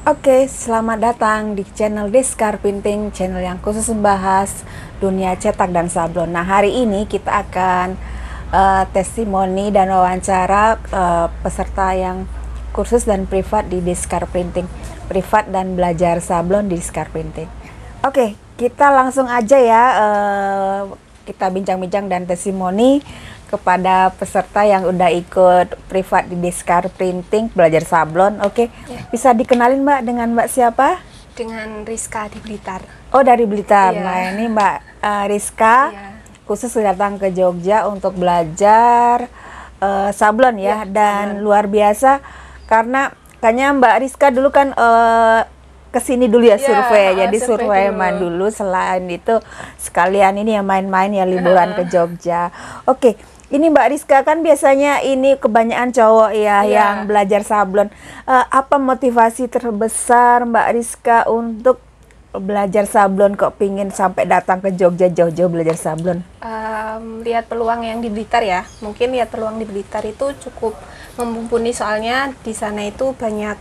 Oke, selamat datang di channel Deskar Printing, channel yang khusus membahas dunia cetak dan sablon. Nah, hari ini kita akan testimoni dan wawancara peserta yang kursus dan privat di Deskar Printing, privat dan belajar sablon di Deskar Printing. Oke, kita langsung aja ya, kita bincang-bincang dan testimoni kepada peserta yang udah ikut privat di Deskar Printing belajar sablon. Oke, Ya. Bisa dikenalin Mbak dengan Mbak siapa? Dengan Rizka di Blitar. Oh, dari Blitar. Iya. Nah, ini Mbak Rizka Iya. khusus datang ke Jogja untuk belajar sablon ya, Iya, dan sablon. luar biasa karena kayaknya Mbak Rizka dulu kan kesini dulu ya, Iya, survei. Jadi survei survei dulu. Selain itu sekalian ini ya main-main ya, liburan ke Jogja. Oke. Ini Mbak Rizka kan biasanya ini kebanyakan cowok ya Iya. yang belajar sablon. Apa motivasi terbesar Mbak Rizka untuk belajar sablon, kok pingin sampai datang ke Jogja jauh-jauh belajar sablon? Lihat peluang yang di Blitar ya. Mungkin lihat peluang di Blitar itu cukup mumpuni, soalnya di sana itu banyak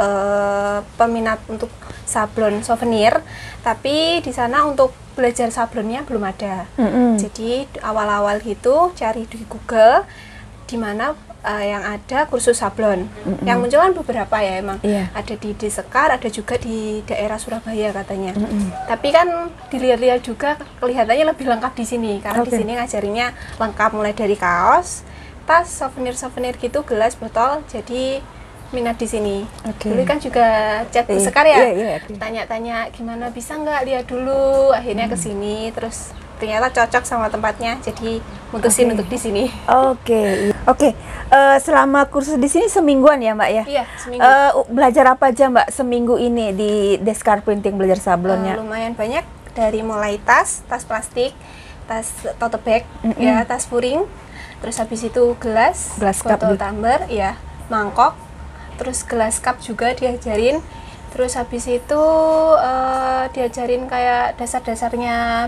peminat untuk sablon souvenir, tapi di sana untuk belajar sablonnya belum ada. Jadi awal-awal gitu cari di Google di mana yang ada kursus sablon. Yang muncul kan beberapa ya emang. Iya. Ada di Desekar, ada juga di daerah Surabaya katanya. Tapi kan dilihat-lihat juga kelihatannya lebih lengkap di sini, karena di Oke. sini ngajarinya lengkap mulai dari kaos, tas, souvenir-souvenir gitu, gelas, botol. Jadi minat di sini. Oke. Dulu kan juga chat Iya. Sekar ya, Iya, oke. tanya-tanya gimana bisa nggak lihat dulu. Akhirnya ke sini, terus ternyata cocok sama tempatnya, jadi mutusin Oke. untuk di sini. Oke. Selama kursus di sini semingguan ya Mbak ya? Iya, seminggu. Belajar apa aja Mbak seminggu ini di Deskar Printing belajar sablonnya? Lumayan banyak, dari mulai tas plastik, tas tote bag, ya, tas puring, terus habis itu gelas Cup botol gitu. tumbler, ya, mangkok, terus gelas cup juga diajarin. Terus habis itu diajarin kayak dasar-dasarnya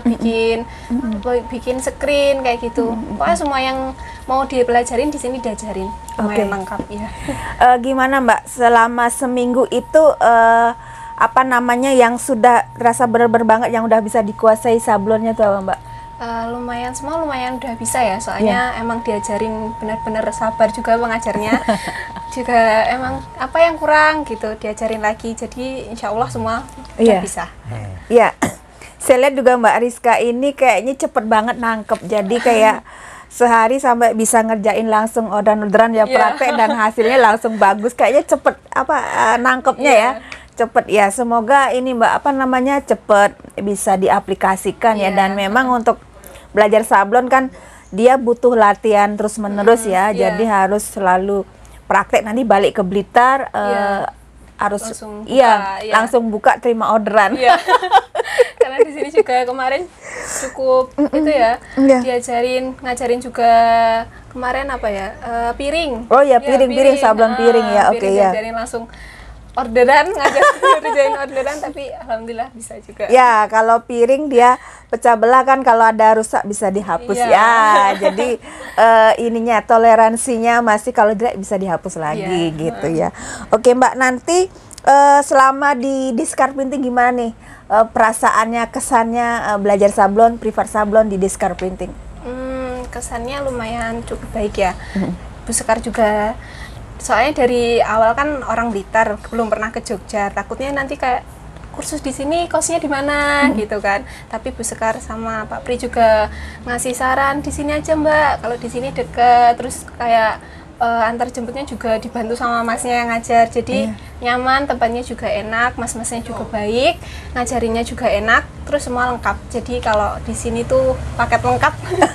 bikin screen kayak gitu. Pokoknya semua yang mau dipelajarin di sini diajarin. Lumayan Oke. lengkap ya. Gimana Mbak selama seminggu itu apa namanya yang sudah rasa bener-bener banget yang udah bisa dikuasai sablonnya tuh apa Mbak? Lumayan udah bisa ya, soalnya emang diajarin benar-benar sabar juga pengajarnya. Juga emang apa yang kurang gitu diajarin lagi, jadi insya Allah semua udah Iya. bisa. Iya, saya lihat juga Mbak Rizka ini kayaknya cepet banget nangkep. Jadi kayak sehari sampai bisa ngerjain langsung orderan-orderan ya, Iya. praktek dan hasilnya langsung bagus. Kayaknya cepet nangkepnya Iya. ya, cepet ya. Semoga ini Mbak apa namanya cepet bisa diaplikasikan ya. Iya. Dan memang untuk belajar sablon kan dia butuh latihan terus-menerus ya. iya. Jadi harus selalu praktek. Nanti balik ke Blitar Iya. harus Langsung buka, iya iya. langsung buka terima orderan. Iya. Karena di sini juga kemarin cukup itu ya, Iya. ngajarin juga kemarin apa ya, piring. Oh ya, piring, sablon piring ya, oke ya. Diajarin langsung orderan, ngajarin orderan, tapi alhamdulillah bisa juga. Ya, kalau piring dia pecah belah kan, kalau ada rusak bisa dihapus Iya. ya. Jadi ininya toleransinya masih, kalau tidak bisa dihapus lagi Iya. gitu ya. Oke Mbak, nanti selama di Deskar Printing gimana nih perasaannya, kesannya belajar sablon, privat sablon di Deskar Printing? Kesannya lumayan cukup baik ya. Bu Sekar juga, soalnya dari awal kan orang Blitar, belum pernah ke Jogja, takutnya nanti kayak kursus di sini kosnya di mana gitu kan. Tapi Bu Sekar sama Pak Pri juga ngasih saran, di sini aja Mbak, kalau di sini deket, terus kayak antar jemputnya juga dibantu sama masnya yang ngajar, jadi nyaman, tempatnya juga enak, mas-masnya juga baik, ngajarinnya juga enak, terus semua lengkap. Jadi kalau di sini tuh paket lengkap.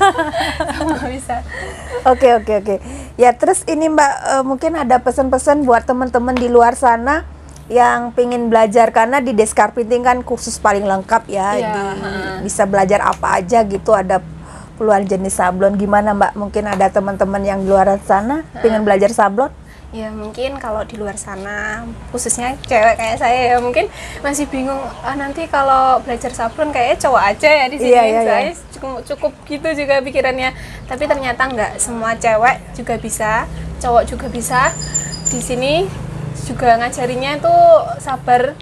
Semua bisa. Oke. Ya, terus ini Mbak, mungkin ada pesan-pesan buat teman-teman di luar sana yang pengen belajar, karena di Deskar Printing kan kursus paling lengkap ya. Iya, Bisa belajar apa aja gitu, ada puluhan jenis sablon. Gimana Mbak, mungkin ada teman-teman yang di luar sana pengen belajar sablon? Ya mungkin kalau di luar sana, khususnya cewek kayak saya ya, mungkin masih bingung, nanti kalau belajar sablon kayaknya cowok aja ya di sini. Iya. Soalnya cukup gitu juga pikirannya. Tapi ternyata nggak, semua cewek juga bisa, cowok juga bisa. Di sini juga ngajarinya itu sabar,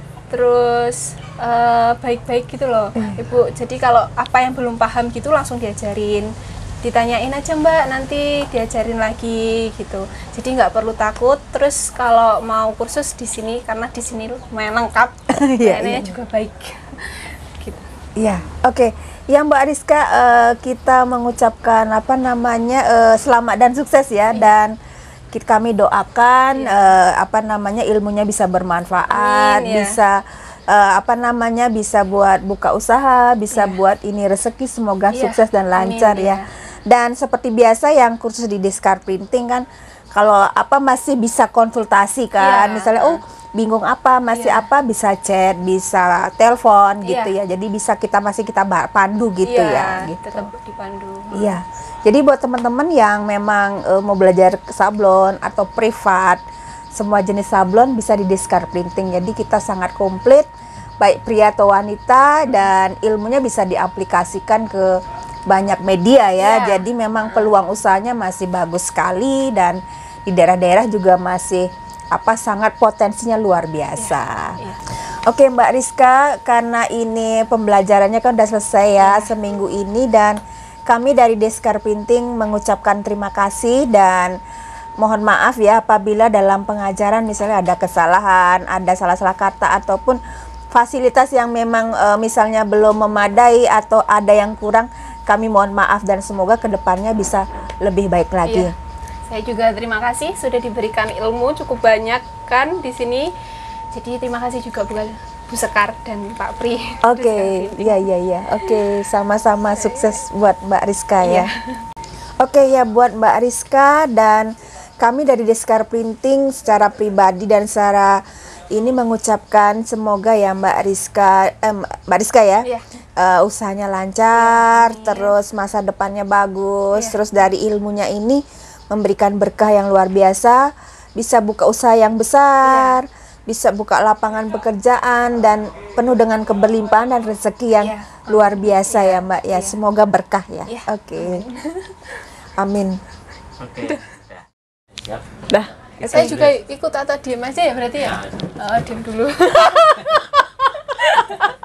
terus baik-baik gitu loh Ibu. Jadi kalau apa yang belum paham gitu langsung diajarin, ditanyain aja Mbak, nanti diajarin lagi gitu. Jadi nggak perlu takut. Terus kalau mau kursus di sini, karena di sini lumayan lengkap, kayaknya juga baik. Gitu. Iya, oke. Ya Mbak Ariska, kita mengucapkan apa namanya selamat dan sukses ya, dan kami doakan apa namanya ilmunya bisa bermanfaat, bisa apa namanya bisa buat buka usaha, bisa buat ini rezeki, semoga sukses dan lancar ya. Dan seperti biasa yang kursus di Deskar Printing kan, kalau apa masih bisa konsultasi kan, misalnya bingung apa, masih apa, bisa chat, bisa telepon gitu ya. Jadi bisa kita pandu gitu ya. Gitu. Tetap dipandu. Iya. Jadi buat teman-teman yang memang mau belajar sablon atau privat, semua jenis sablon bisa di Deskar Printing. Jadi kita sangat komplit, baik pria atau wanita, dan ilmunya bisa diaplikasikan ke banyak media ya. Jadi memang peluang usahanya masih bagus sekali, dan di daerah-daerah juga masih sangat potensinya luar biasa. Oke Mbak Rizka, karena ini pembelajarannya kan udah selesai ya seminggu ini, dan kami dari Deskar Printing mengucapkan terima kasih dan mohon maaf ya apabila dalam pengajaran misalnya ada kesalahan, ada salah-salah kata ataupun fasilitas yang memang misalnya belum memadai atau ada yang kurang. Kami mohon maaf dan semoga kedepannya bisa lebih baik lagi. Saya juga terima kasih sudah diberikan ilmu cukup banyak kan di sini. Jadi terima kasih juga buat Bu Sekar dan Pak Pri. Oke, iya. Oke, sama-sama sukses buat Mbak Rizka ya. Oke ya, buat Mbak Rizka dan kami dari Deskar Printing secara pribadi dan secara ini mengucapkan semoga ya Mbak Rizka ya. Usahanya lancar, terus masa depannya bagus, terus dari ilmunya ini memberikan berkah yang luar biasa, bisa buka usaha yang besar, bisa buka lapangan pekerjaan dan penuh dengan keberlimpahan dan rezeki yang luar biasa ya Mbak ya. Semoga berkah ya. Oke. Amin. Oke. Dah. Saya juga ikut atau diem aja ya berarti ya? Diem dulu.